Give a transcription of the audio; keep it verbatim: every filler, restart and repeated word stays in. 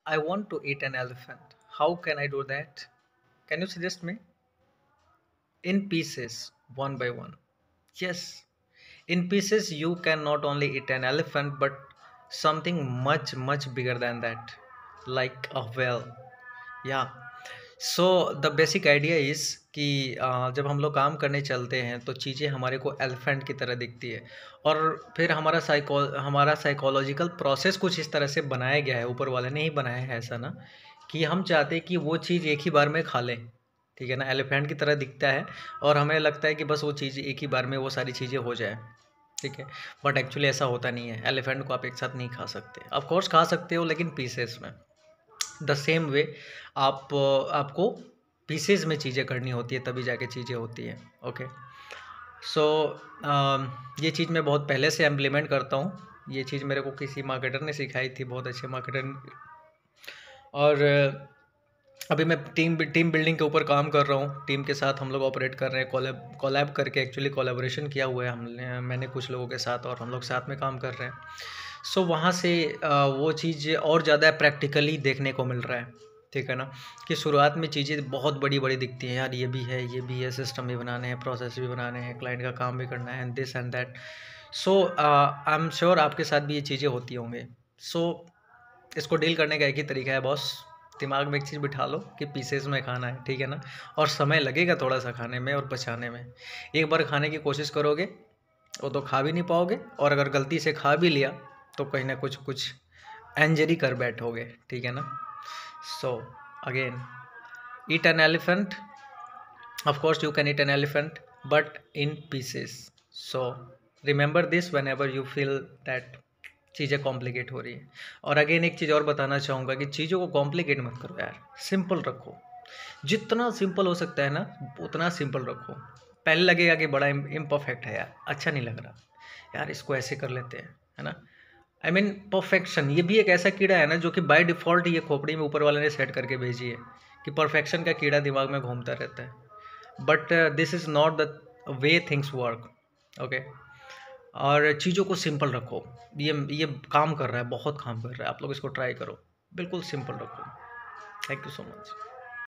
I want to eat an elephant. How can I do that? Can you suggest me? In pieces, one by one. Yes, in pieces, you can not only eat an elephant, but something much, much bigger than that, like a whale. या so the basic idea is कि uh, जब हम लोग काम करने चलते हैं तो चीज़ें हमारे को एलिफेंट की तरह दिखती है और फिर हमारा साइको हमारा साइकोलॉजिकल प्रोसेस कुछ इस तरह से बनाया गया है, ऊपर वाले ने ही बनाया है ऐसा ना, कि हम चाहते हैं कि वो चीज़ एक ही बार में खा लें। ठीक है ना, एलिफेंट की तरह दिखता है और हमें लगता है कि बस वो चीज़ एक ही बार में वो सारी चीज़ें हो जाए। ठीक है, बट एक्चुअली ऐसा होता नहीं है। एलिफेंट को आप एक साथ नहीं खा सकते, ऑफ कोर्स खा सकते हो लेकिन पीसेस में। द सेम वे आप आपको पीसेस में चीज़ें करनी होती है, तभी जाके चीज़ें होती हैं। ओके, सो ये चीज़ मैं बहुत पहले से इम्प्लीमेंट करता हूँ। ये चीज़ मेरे को किसी मार्केटर ने सिखाई थी, बहुत अच्छे मार्केटर। और अ, अभी मैं टीम टीम बिल्डिंग के ऊपर काम कर रहा हूँ। टीम के साथ हम लोग ऑपरेट कर रहे हैं, कोलैब कोलैब करके, एक्चुअली कोलैबोरेशन किया हुआ है हमने मैंने कुछ लोगों के साथ, और हम लोग साथ में काम कर रहे हैं। सो वहाँ से अ, वो चीज़ और ज़्यादा प्रैक्टिकली देखने को मिल रहा है। ठीक है ना, कि शुरुआत में चीज़ें बहुत बड़ी बड़ी दिखती हैं, यार ये भी है, ये भी है, सिस्टम भी बनाने हैं, प्रोसेस भी बनाने हैं, क्लाइंट का काम भी करना है, and this and that. So I am sure आपके साथ भी ये चीज़ें होती होंगी। सो इसको डील करने का एक ही तरीका है बॉस, दिमाग में एक चीज़ बिठा लो कि पीसेस में खाना है। ठीक है ना, और समय लगेगा थोड़ा सा खाने में और पचाने में। एक बार खाने की कोशिश करोगे वो तो खा भी नहीं पाओगे, और अगर गलती से खा भी लिया तो कहीं ना कुछ कुछ एंजरी कर बैठोगे। ठीक है ना, so again, eat an elephant, of course you can eat an elephant but in pieces. So remember this whenever you feel that चीज़ें कॉम्प्लिकेट हो रही है। और अगेन एक चीज़ और बताना चाहूँगा कि चीज़ों को कॉम्प्लिकेट मत करो यार, सिंपल रखो। जितना सिंपल हो सकता है ना उतना सिंपल रखो। पहले लगेगा कि बड़ा इम्परफेक्ट है यार, अच्छा नहीं लग रहा यार, इसको ऐसे कर लेते हैं, है ना। आई मीन परफेक्शन, ये भी एक ऐसा कीड़ा है ना जो कि बाय डिफ़ॉल्ट ये खोपड़ी में ऊपर वाले ने सेट करके भेजी है, कि परफेक्शन का कीड़ा दिमाग में घूमता रहता है। But this is not the way things work. Okay, और चीज़ों को सिंपल रखो। ये ये काम कर रहा है, बहुत काम कर रहा है, आप लोग इसको ट्राई करो, बिल्कुल सिंपल रखो। Thank you so much.